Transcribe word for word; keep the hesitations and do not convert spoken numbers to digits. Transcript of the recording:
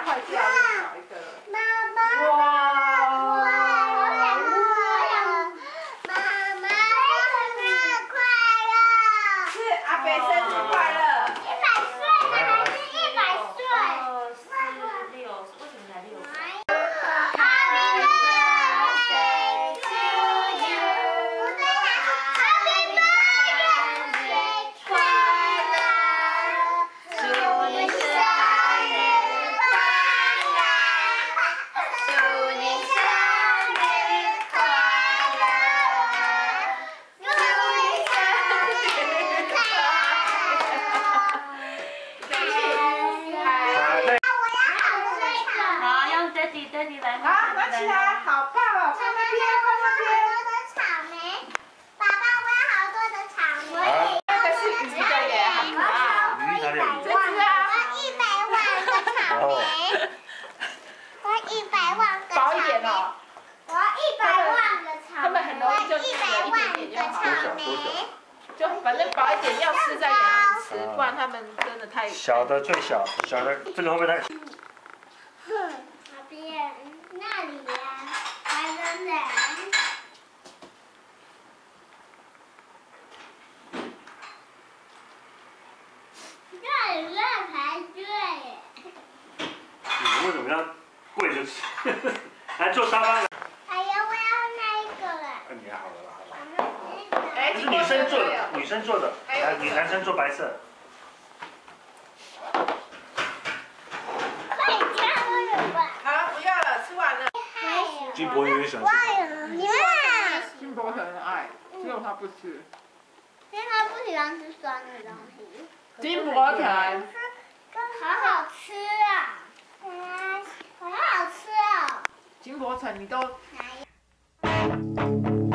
坏掉了，少一个了。 妈妈。 哇！ 哇！好想喝，好想喝。妈妈生日快乐！ 是阿北生日快乐！ 一百岁了还是一百岁？ 二四六，为什么才六？ Happy birthday to you！ 不对呀 ，Happy birthday 快乐！祝你生日快乐！祝你生日快乐！祝你生日快乐！我要好这个。 好，用 daddy daddy 来。 好，拿起来，好棒哦！看那边，看那边。 好多的草莓，爸爸，我有好多的草莓。 那个是鱼的耶，好可爱。 鱼哪里有鱼？ 这只啊。 我一百万个草莓，我一百万个草莓。 薄一点哦。 我一百万个草莓。 他们很容易就一百万个草莓。 就反正薄一点，要吃再给他们吃，不然他们真的太。 小的最小，小的这个会不会太？ 那边那里呀，还有人。这里在排队。 你们为什么要跪着吃？来坐沙发。 哎呀，我要那一个了。 你好了，好了。 哎， 这是女生做的，女生做的，来，你男生做白色。 快加我吧。 好，不要了，吃完了。 金箔有点喜欢吃。 你们。 金箔很爱，只有他不吃。 因为他不喜欢吃酸的东西。 金箔藤。 好好吃啊！好好吃哦。 金箔藤你都。 哪有？